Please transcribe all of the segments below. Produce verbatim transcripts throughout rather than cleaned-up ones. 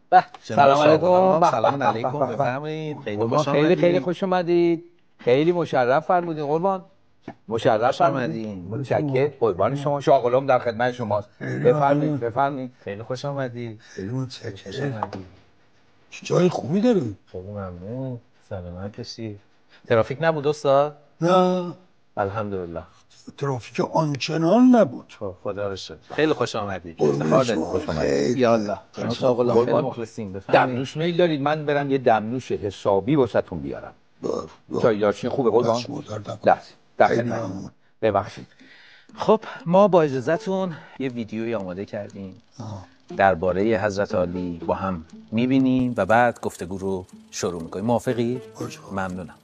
سلام علیکم. سلام علیکم. بفرمایید. خیلی خوش خیلی خیلی خوش اومدید. خیلی مشرف فرمودین قربان. مشرف فرمودین. متشکرم. قربان شما. شاغلم در خدمت شماست. بفرمایید بفرمایید. خیلی خوش اومدید. خیلی متشکرم. جای خوبی دارید. خیلی ممنون. سلامت باشید. ترافیک نبود استاد؟ نه. الحمدلله. ترافیک آنچنان نبود. خدا رو شکر. خیلی خوش آمدید. افتخار دارید. خوش اومدید. یالا. شاغلم خیلی مخلصیم. دمنوش میل دارید؟ من برم یه دمنوش حسابی واسهتون بیارم. چای دارچین خوبه قربان؟ دست. دست. ببخشید. خب ما با اجازهتون یه ویدیویی آماده کردیم درباره حضرت علی با هم میبینیم و بعد گفتگو رو شروع میکنیم. موافقی؟ ممنونم.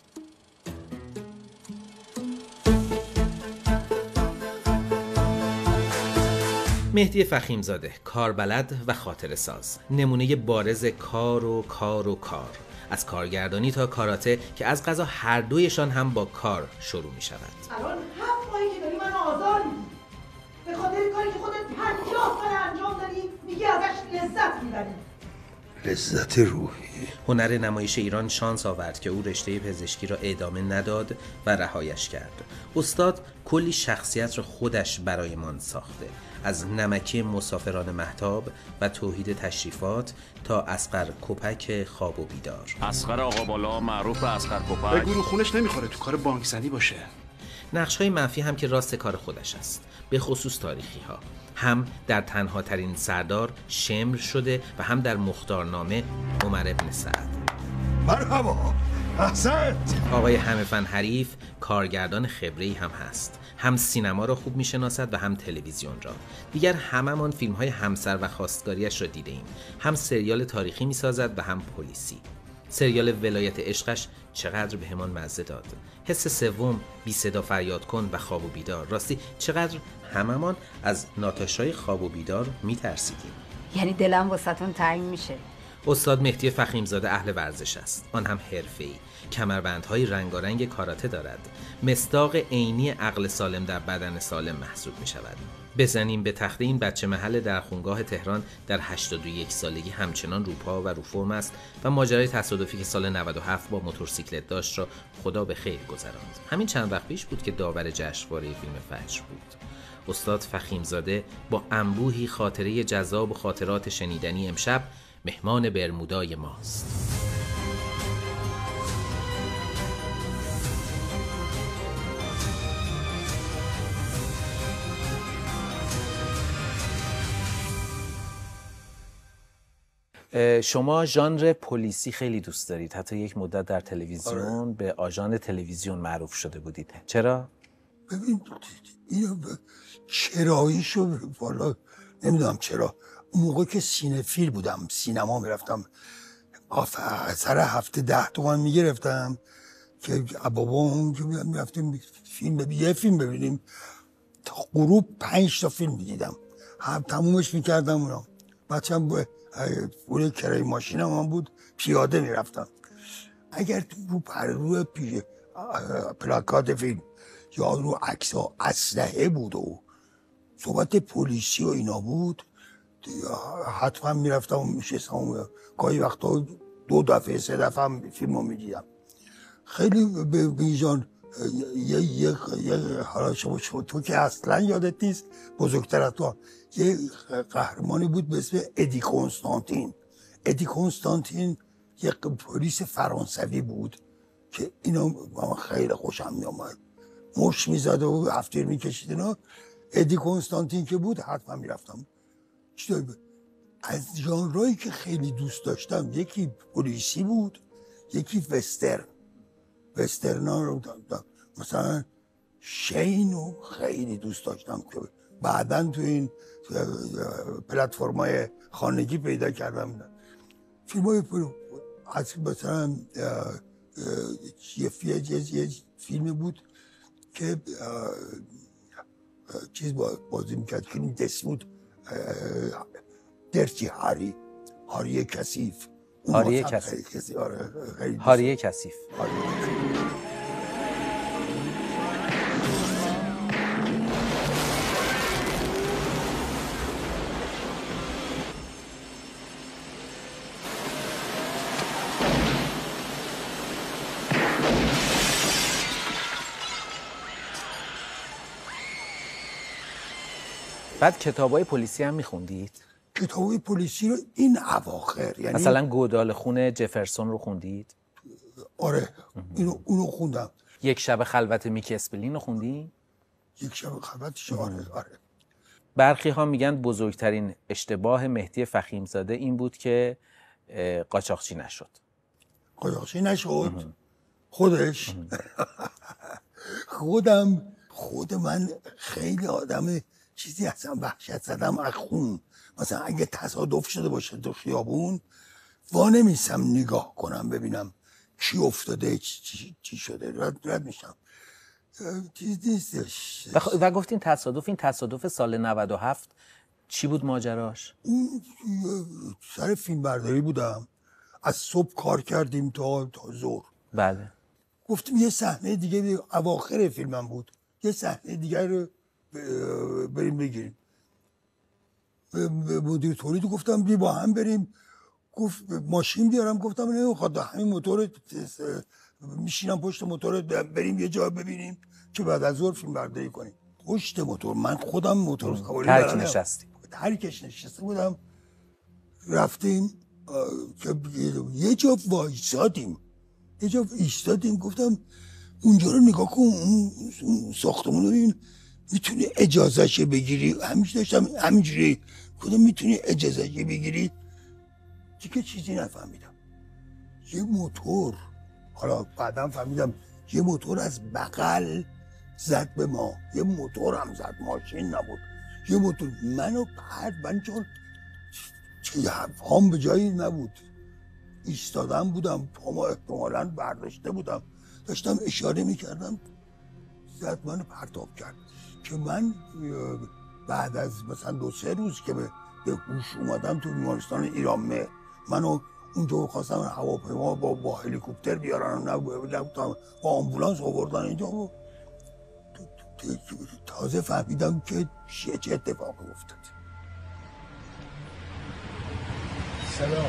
مهدی فخیمزاده، کاربلد و خاطره ساز، نمونه بارز کار و کار و کار، از کارگردانی تا کاراته که از قضا هر دویشان هم با کار شروع می شود. الان هفت ماهی که داری من آزار میدی به خاطر کاری که خودت پنجاه سال انجام دادی میگی ازش لذت میبری. لذت روحی. هنر نمایش ایران شانس آورد که او رشته پزشکی را ادامه نداد و رهایش کرد. استاد کلی شخصیت را خودش برایمان ساخته، از نمکی مسافران مهتاب و توحید تشریفات تا اصغر کپک خواب و بیدار. اصغر آقا بالا معروف اصغر کپک. به گروه خونش نمیخوره تو کار بانکزنی باشه. نقش‌های منفی هم که راست کار خودش است، به خصوص تاریخی ها. هم در تنها ترین سردار شمر شده و هم در مختارنامه عمر ابن سعد. مرحبا. احسنت. آقای همه فن حریف کارگردان خبره‌ای هم هست، هم سینما را خوب میشناسد و هم تلویزیون را. دیگر هممان فیلم های همسر و خواستگاریش را دیده ایم. هم سریال تاریخی میسازد و هم پلیسی. سریال ولایت عشقش چقدر به همان مزه داد. حس سوم، بی صدا فریاد کن و خواب و بیدار. راستی چقدر هممان از ناتاشای خواب و بیدار میترسیدیم. یعنی دلم واسهتون تنگ میشه. استاد مهدی فخیمزاده اهل ورزش است، آن هم حرفه‌ای. کمربندهای رنگارنگ کاراته دارد. مصداق عینی عقل سالم در بدن سالم محسوب می شود. بزنیم به تخته این بچه محل در خونگاه تهران در هشتاد و یک سالگی همچنان روپا و رو فرم است و ماجرای تصادفی که سال نود و هفت با موتورسیکلت داشت را خدا به خیر گذراند. همین چند وقت پیش بود که داور جشنواره فیلم فجر بود. استاد فخیمزاده با انبوهی خاطره جذاب و خاطرات شنیدنی امشب مهمان برمودای ماست. شما ژانر پلیسی خیلی دوست دارید، حتی یک مدت در تلویزیون آره. به آژان تلویزیون معروف شده بودید. چرا؟ ببین اینو چراییشو والا نمیدونم چرا. اون موقع که سینفیل بودم سینما میرفتم، سر هفته ده تومن میگرفتم که بابا که میرفتیم فیلم ببینیم، یه فیلم ببینیم تا غروب پنج تا فیلم میدیدم، هم تمومش میکردم. اونا بچه هم پول کرای ماشینم هم بود، پیاده میرفتم. اگر تو رو پر روی پیش پلاکات فیلم یا رو عکس ها اسلحه بود و صحبت پلیسی و اینا بود، حتما میرفتم و میشستم. گاهی وقتا دو دفعه سه دفعه هم فیلم رو میدیدم. خیلی به بیجان یه یه یه حالا شما تو که اصلا یادت نیست، بزرگتر از تو، یه قهرمانی بود به اسم ادی کنستانتین. ادی کنستانتین یه پلیس فرانسوی بود که اینا من خیلی خوشم میامد، مش میزد و هفتیر میکشید اینا. ادی کنستانتین که بود حتما میرفتم. از ژانرایی که خیلی دوست داشتم یکی پلیسی بود، یکی وسترن. وسترنا رو مثلا شین رو خیلی دوست داشتم که بعداً تو این پلتفرم‌های خانگی پیدا کردم. فیلم‌های از مثلا یه فیلم بود که چیز بازی میکرد که این دسمود درتی هاری هاری کثیف. هاری کثیف. هاری کثیف. بعد کتابای پلیسی هم میخوندید؟ کتابای پلیسی رو این اواخر، یعنی مثلا گودال خون جفرسون رو خوندید؟ آره اینو اونو خوندم. یک شب خلوت میکی اسپلین رو خوندی؟ یک شب خلوتش آره آره. برخی ها میگن بزرگترین اشتباه مهدی فخیمزاده این بود که قاچاقچی نشد. قاچاقچی نشد؟ خودش؟ خودم خود من خیلی آدم چیزی هستم وحشت زدم از خون. مثلا اگه تصادف شده باشه تو خیابون وا نمیستم نگاه کنم ببینم کی افتاده چی, چی شده، رد, رد میشم. چیز نیستش. و, خ... و گفتین تصادف، این تصادف سال نود و هفت چی بود ماجراش؟ اون سر فیلم برداری بودم، از صبح کار کردیم تا تا ظهر. بله. گفتیم یه صحنه دیگه اواخر فیلمم بود، یه صحنه دیگه رو بریم بگیریم. مدیر تولید گفتم بی با هم بریم. گفت ماشین بیارم، گفتم نمیخواد، همین موتور میشینم پشت موتور بریم یه جا ببینیم که بعد از ظهر فیلم برداری کنیم. پشت موتور من خودم موتور سواری ترک نشستی؟ ترکش نشسته بودم. رفتیم یه جا وایسادیم، یه جا ایستادیم. گفتم اونجا رو نگاه کن، اون ساختمون رو ببین، میتونی اجازهش بگیری؟ همیشه داشتم همینجوری کدوم میتونی اجازهش بگیری؟ دیگه چیزی نفهمیدم. یه موتور، حالا بعدم فهمیدم یه موتور از بغل زد به ما، یه موتور هم زد، ماشین نبود، یه موتور. منو پرد، من چون هم به جایی نبود، ایستادم بودم، پامو احتمالاً برداشته بودم، داشتم اشاره میکردم، زد منو پرتاب کرد که من بعد از مثلا دو سه روز که به هوش اومدم تو بیمارستان ایران مهر، منو اونجا خواستم هواپیما با با هلیکوپتر بیارن، نه با آمبولانس آوردن اینجا و تازه فهمیدم که چه اتفاقی افتاد. سلام.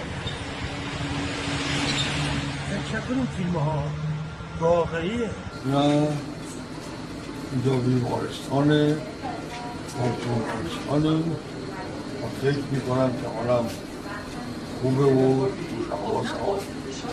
فکر کنیم فیلم ها واقعیه؟ نه، اینجا بیمارستانه، بیمارستانه. من فکر میکنم که حالم خوبه و حواس آب.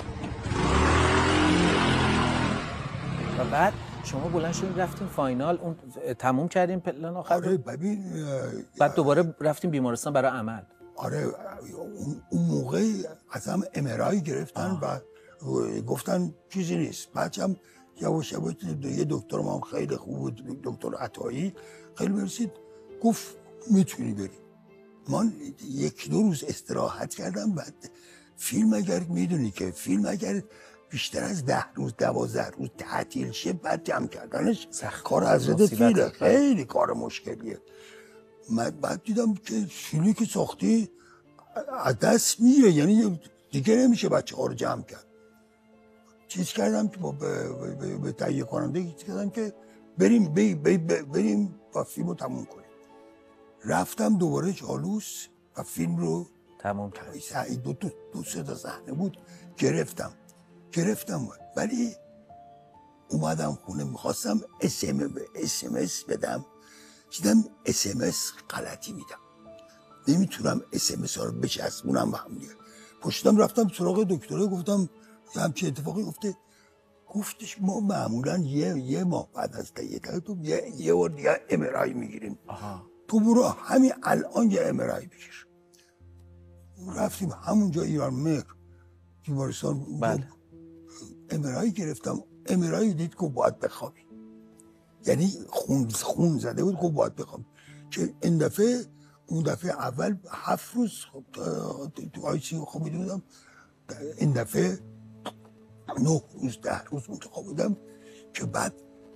و بعد شما بلند شدین رفتین فاینال، اون تموم کردین پلان آخر؟ آره ببین، بعد دوباره رفتین بیمارستان برای عمل؟ آره اون موقع از هم امرای گرفتن آه. و گفتن چیزی نیست. بعد هم یواش یواش یه دکتر ما خیلی خوب بود، دکتر عطایی، خیلی برسید گفت میتونی بری. من یک دو روز استراحت کردم. بعد فیلم اگر میدونی که فیلم اگر بیشتر از ده روز دوازده روز تعطیل شه بعد جمع کردنش کار حضرت فیله، خیلی کار مشکلیه. من بعد دیدم که فیلمی که ساختی از دست میره، یعنی دیگه نمیشه بچه ها رو جمع کرد. چیز کردم که با به تهیه کننده چیز کردم که بریم بی بی بریم و فیلم رو تموم کنیم. رفتم دوباره چالوس و فیلم رو تموم کردم. دو دو دو سه تا صحنه بود گرفتم گرفتم ولی اومدم خونه میخواستم اس ام اس بدم، دیدم اس ام اس غلطی میدم، نمیتونم اس ام اس ها رو بچسبونم به هم دیگه. پشتم رفتم سراغ دکتره، گفتم همچین اتفاقی افته. گفتش ما معمولا یه یه ماه بعد از تهیه تو یه یه بار دیگه ام ار آی میگیریم، تو برو همین الان یه ام ار آی بگیر. رفتیم همونجا ایران مهر بیمارستان، بله ام ار آی گرفتم. ام ار آی دید که باید بخوابی، یعنی خون خون زده بود که باید بخوابی. که این دفعه اون دفعه اول هفت روز تو آی سی خوابیده بودم، این دفعه نه روز ده روز منتخب بودم. که بعد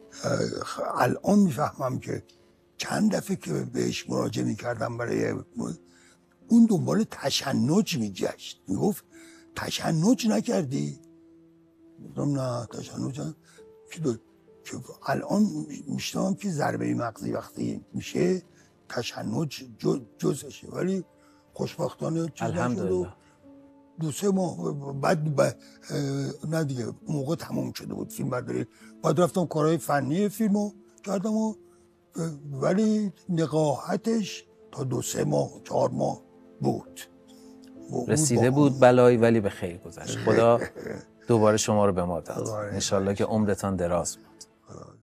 الان میفهمم که چند دفعه که بهش مراجعه میکردم برای اون دنبال تشنج میگشت، میگفت تشنج نکردی؟ گفتم نه تشنج نه. که الان میشنم که ضربه مغزی وقتی میشه تشنج جزشه، ولی خوشبختانه چیز نشد و دو سه ماه بعد با نه دیگه موقع تمام شده بود فیلم برداری. بعد رفتم کارهای فنی فیلمو کردم و ولی نقاهتش تا دو سه ماه چهار ماه بود, بود رسیده با بود بلایی ولی به خیر گذشت. خدا دوباره شما رو به ما داد. انشالله که عمرتان دراز بود.